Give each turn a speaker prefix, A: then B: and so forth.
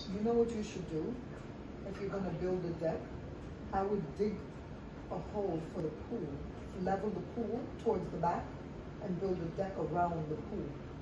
A: You know what you should do if you're going to build a deck? I would dig a hole for the pool, level the pool towards the back, and build a deck around the pool.